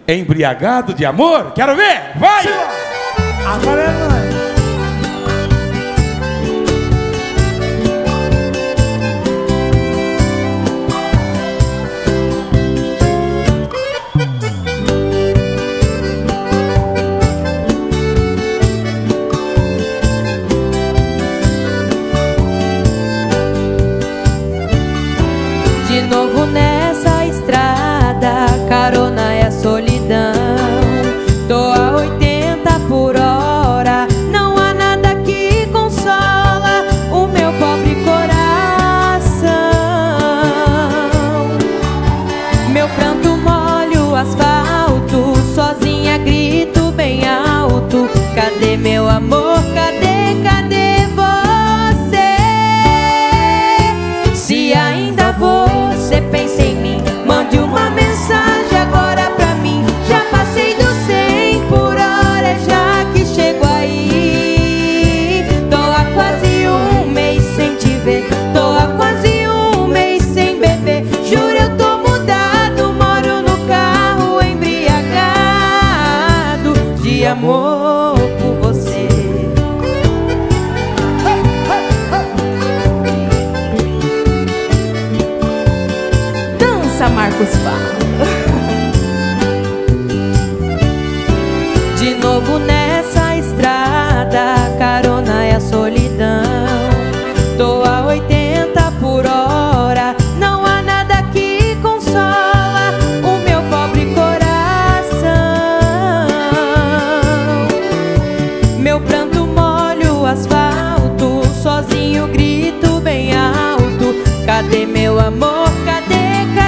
Embriagado de amor? Quero ver! Vai! Agora é nóis. De novo nessa estrada, carona é a solidão. Tô a 80 por hora, não há nada que consola o meu pobre coração. Meu pranto molha o asfalto, sozinha grito bem alto: cadê meu amor? Cadê, cadê você? Se ainda você pensa em mim, mande uma mensagem agora pra mim. Já passei do 100 por hora, já que chego aí. Tô há quase um mês sem te ver, tô há quase um mês sem beber. Juro, eu tô mudado, moro no carro embriagado de amor por você. Marcos Paulo. De novo nessa estrada, carona é a solidão. Tô a 80 por hora, não há nada que consola o meu pobre coração. Meu pranto molha o asfalto, sozinho grito bem alto: cadê meu amor? Cadê?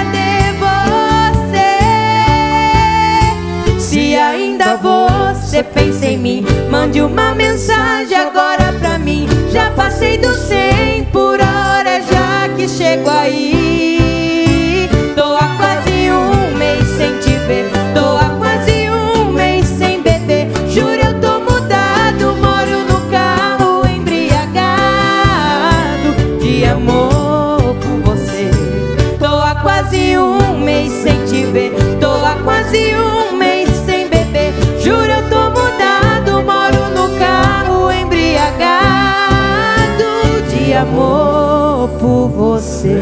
Ainda você pensa em mim, mande uma mensagem agora pra mim. Já passei do 100 por hora, já que chego aí. Tô há quase um mês sem te ver, tô há quase um mês sem beber. Juro, eu tô mudado, moro no carro embriagado de amor por você. Tô há quase um mês sem te ver, tô há quase um mês. Juro, eu tô mudado, moro no carro embriagado de amor por você.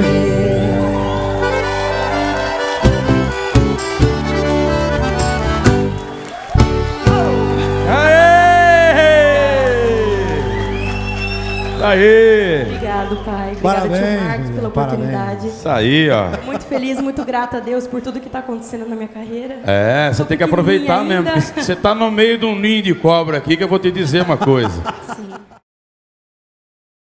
Aê! Obrigado, pai. Obrigado, Parabéns, tio Marcos, pela oportunidade. Isso aí, ó. Muito feliz, muito grata a Deus por tudo que tá acontecendo na minha carreira. É, você tem que aproveitar mesmo. Você tá no meio de um ninho de cobra aqui, que eu vou te dizer uma coisa. Sim.